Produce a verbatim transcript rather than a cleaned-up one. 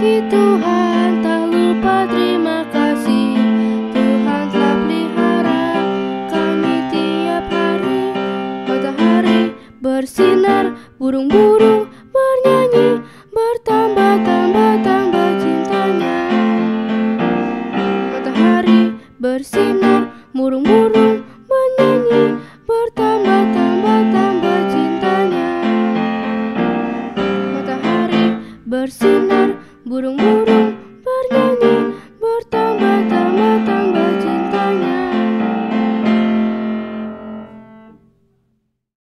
bagi Tuhan, tak lupa terima kasih. Tuhan telah pelihara kami tiap hari. Matahari bersinar, burung-burung bernyanyi, bertambah-tambah-tambah cintanya. Matahari bersinar, burung-burung bernyanyi, bertambah-tambah-tambah cintanya. Matahari bersinar, burung-burung